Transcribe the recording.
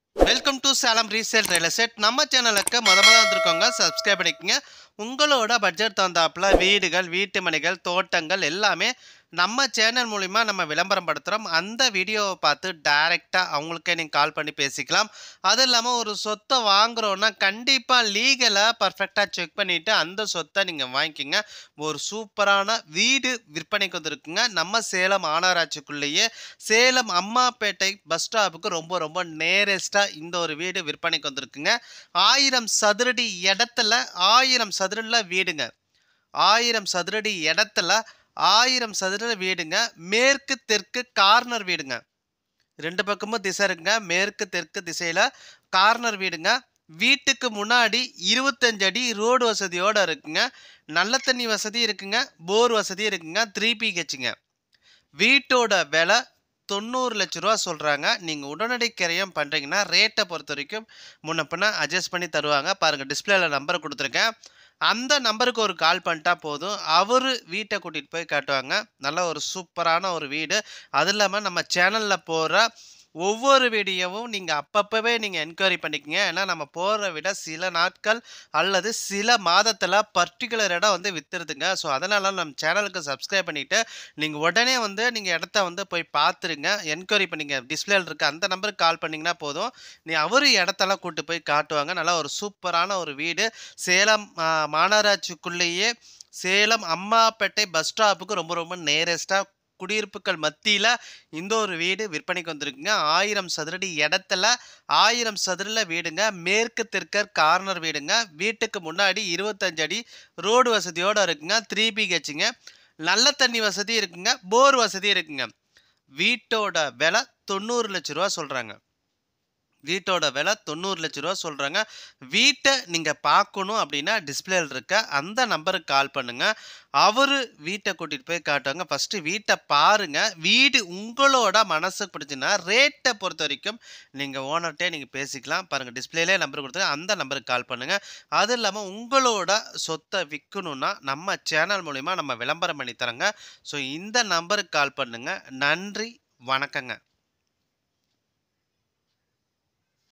Welcome to Salem resale real estate. நம்ம சேனலுக்கு முதல்ல வந்திருக்கோங்க, சப்ஸ்கிரைப் பண்ணிக்கங்க. உங்களோட பட்ஜெட் தகுந்தாப்புல வீடுகள், வீட்டு மனைகள், தோட்டங்கள் எல்லாமே நம்ம சேனல் மூலிமா நம்ம விளம்பரம் படுத்துகிறோம். அந்த வீடியோவை பார்த்து டைரெக்டாக அவங்களுக்கே நீங்கள் கால் பண்ணி பேசிக்கலாம். அது இல்லாமல் ஒரு சொத்தை வாங்குகிறோன்னா கண்டிப்பாக லீகலாக பர்ஃபெக்டாக செக் பண்ணிவிட்டு அந்த சொத்தை நீங்கள் வாங்கிக்கிங்க. ஒரு சூப்பரான வீடு விற்பனைக்கு வந்துருக்குங்க. நம்ம சேலம் மாநகராட்சிக்குள்ளேயே சேலம் அம்மாப்பேட்டை பஸ் ஸ்டாப்புக்கு ரொம்ப ரொம்ப நேரஸ்ட்டாக இந்த ஒரு வீடு விற்பனைக்கு வந்திருக்குங்க. 1000 சதுரடி இடத்துல 1000 சதுரடியில் வீடுங்க. 1000 சதுரடி இடத்துல 1000 சதுர வீடுங்க. மேற்கு தெற்கு கார்னர் வீடுங்க. ரெண்டு பக்கமும் திசை இருக்குங்க. மேற்கு தெற்கு திசையில் கார்னர் வீடுங்க. வீட்டுக்கு முன்னாடி 25 அடி ரோடு வசதியோடு இருக்குங்க. நல்ல தண்ணி வசதி இருக்குங்க. போர் வசதி இருக்குங்க. 3 பிஹெச்ங்க. வீட்டோட விலை 90 லட்ச ரூபா சொல்கிறாங்க. நீங்கள் உடனடி கிரயம் பண்ணுறீங்கன்னா ரேட்டை பொறுத்த வரைக்கும் முன்ன பின்ன அட்ஜஸ்ட் பண்ணி தருவாங்க. பாருங்கள், டிஸ்பிளேல நம்பரை கொடுத்துருக்கேன். அந்த நம்பருக்கு ஒரு கால் பண்ணிட்டா போதும். அவர் வீட்டை கூட்டிகிட்டு போய் காட்டுவாங்க. நல்ல ஒரு சூப்பரான ஒரு வீடு. அது இல்லாமல் நம்ம சேனலில் போகிற ஒவ்வொரு வீடியோவும் நீங்கள் அப்பப்போவே நீங்கள் என்கொயரி பண்ணிக்கங்க. ஏன்னா நம்ம போகிற விட சில நாட்கள் அல்லது சில மாதத்தில் பர்டிகுலர் இடம் வந்து விற்றுருதுங்க. ஸோ அதனால் நம்ம சேனலுக்கு சப்ஸ்கிரைப் பண்ணிவிட்டு நீங்கள் உடனே வந்து நீங்கள் இடத்த வந்து போய் பார்த்துருங்க. என்கொயரி பண்ணிங்க. டிஸ்பிளேல இருக்க அந்த நம்பருக்கு கால் பண்ணிங்கன்னா போதும். அவர் இடத்தெல்லாம் கூட்டு போய் காட்டுவாங்க. நல்லா ஒரு சூப்பரான ஒரு வீடு. சேலம் மாநகராட்சிக்குள்ளேயே சேலம் அம்மாப்பேட்டை பஸ் ஸ்டாப்புக்கு ரொம்ப ரொம்ப நேரஸ்ட்டாக குடியிருப்புகள் மத்தியில் இந்த ஒரு வீடு விற்பனைக்கு வந்திருக்குங்க. 1000 சதுரடி இடத்துல 1000 சதுரில் வீடுங்க. மேற்கு தெற்கு கார்னர் வீடுங்க. வீட்டுக்கு முன்னாடி 25 அடி ரோடு வசதியோடு இருக்குங்க. 3 பிஹெச்ங்க. நல்ல தண்ணி வசதி இருக்குங்க. போர் வசதி இருக்குங்க. வீட்டோட விலை 90 லட்ச ரூபா சொல்கிறாங்க. வீட்டோட விலை 90 லட்ச ரூபா சொல்கிறாங்க. வீட்டை நீங்கள் பார்க்கணும் அப்படின்னா டிஸ்பிளேல இருக்க அந்த நம்பருக்கு கால் பண்ணுங்கள். அவர் வீட்டை கூட்டிகிட்டு போய் காட்டுவாங்க. ஃபஸ்ட்டு வீட்டை பாருங்கள். வீடு உங்களோட மனசுக்கு பிடிச்சுன்னா ரேட்டை பொறுத்த வரைக்கும் நீங்கள் ஓனர்கிட்டே நீங்கள் பேசிக்கலாம். பாருங்கள், டிஸ்பிளேலே நம்பர் கொடுத்துருங்க. அந்த நம்பருக்கு கால் பண்ணுங்கள். அது இல்லாமல் உங்களோட சொத்தை விற்கணுன்னா நம்ம சேனல் மூலிமா நம்ம விளம்பரம் பண்ணி தரோங்க. ஸோ இந்த நம்பருக்கு கால் பண்ணுங்கள். நன்றி, வணக்கங்க.